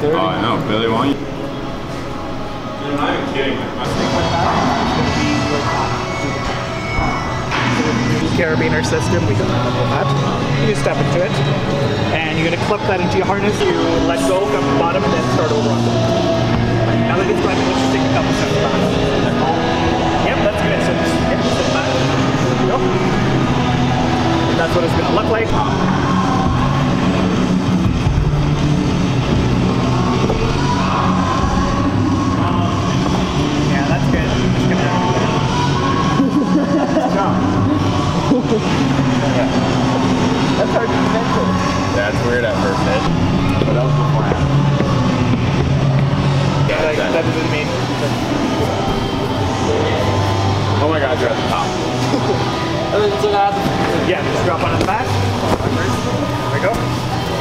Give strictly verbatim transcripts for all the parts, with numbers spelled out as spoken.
thirty. Oh, I know. Billy, why don't you? You're not even kidding. Carabiner system, we don't have that. You just step into it, and you're going to clip that into your harness. You let go, come to the bottom, and then start over on it. Now that it's running, let's just take a couple steps back. Yep, that's good. So just yep, sit back. There we go. And that's what it's going to look like. Yeah, that's good. Just gonna That's hard to mental. Yeah, it's weird at first, Ed. But that was the plan. Yeah, like, exactly. That doesn't mean. Oh my God, you're at the top. So that, yeah, just drop on the back. There we go.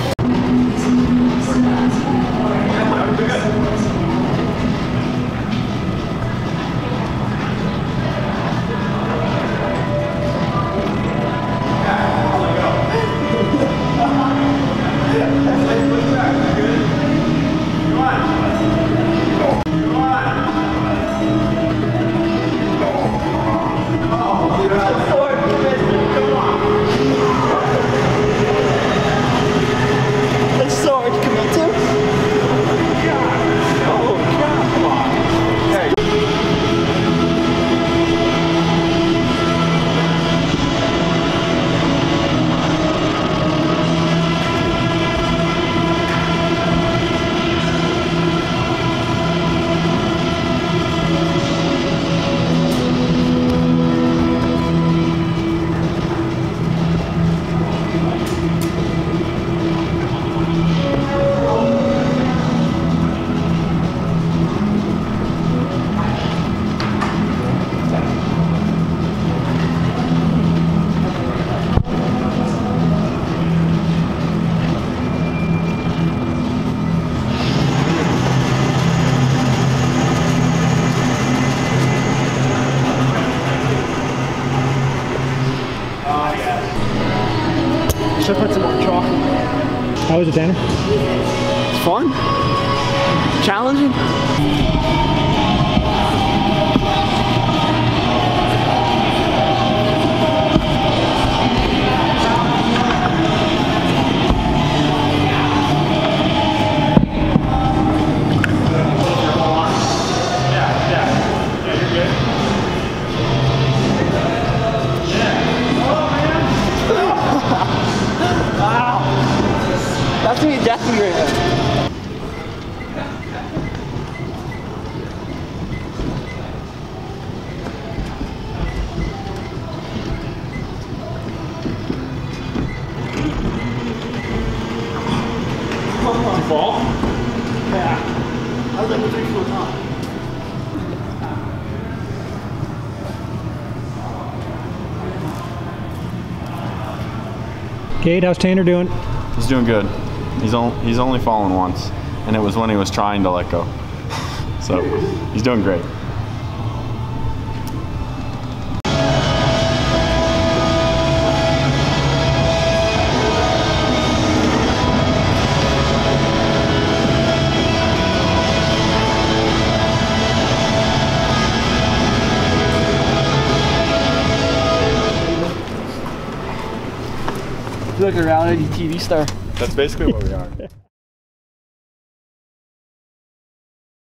Should put some more chalk. How was it, Tanner? It's fun. Challenging. That's gonna be death and great. Did you fall? Yeah. I was like three foot high. Cade, how's Tanner doing? He's doing good. He's, on, he's only fallen once, and it was when he was trying to let go. So, he's doing great. I feel like a reality T V star. That's basically what we are.